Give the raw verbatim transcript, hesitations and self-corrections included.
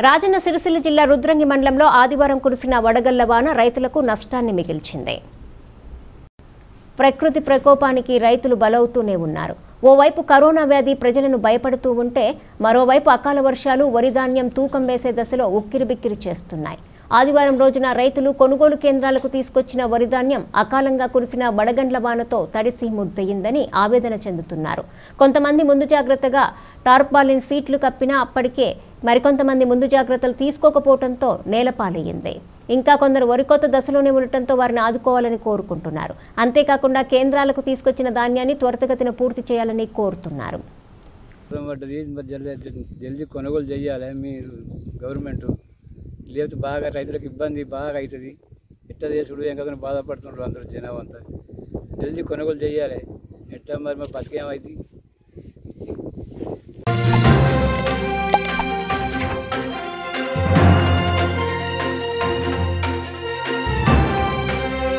రాజన్న సిరిసిల్ల జిల్లా రుద్రంగి మండలంలో ఆదివారం కురిసిన వడగళ్ల వాన రైతులకు నష్టాన్ని మిగిల్చింది. ప్రకృతి ప్రకోపానికి రైతులు బలవుతూనే ఉన్నారు. ఓవైపు కరోనా వ్యాధి ప్రజలను భయపడుతూ ఉంటే మరోవైపు అకాల వర్షాలు వరి ధాన్యం తూకం వేసే దశలో ఉక్కిరిబిక్కిరి చేస్తున్నాయి. ఆదివారం రోజున రైతులు కొనుగోలు కేంద్రాలకు తీసుకొచ్చిన వరి ధాన్యం అకాలంగా కురిసిన వడగండ్ల వానతో తడిసి ముద్దయిందని ఆవేదన చెందుతున్నారు. కొంతమంది ముందు జాగ్రత్తగా టార్పాలిన్ సీట్లు కప్పినా అప్పటికే మరికొంతమంది ముందు జాగ్రత్తలు తీసుకోకపోవడంతో నేలపాలయ్యింది. ఇంకా కొందరు వరికోత దశలోనే ఉండటంతో వారిని ఆదుకోవాలని కోరుకుంటున్నారు. అంతేకాకుండా కేంద్రాలకు తీసుకొచ్చిన ధాన్యాన్ని త్వరితగతిన పూర్తి చేయాలని కోరుతున్నారు. జల్దీ కొనుగోలు చేయాలి మీరు గవర్నమెంట్, లేకపోతే బాగా రైతులకు ఇబ్బంది బాగా అవుతుంది. ఎట్లా చేసుడు ఏం కాకుండా బాధపడుతున్నారు అందరూ జనాభా అంతా. జల్దీ కొనుగోలు చేయాలి. ఎట్లా మరి మరి బతికేమైంది.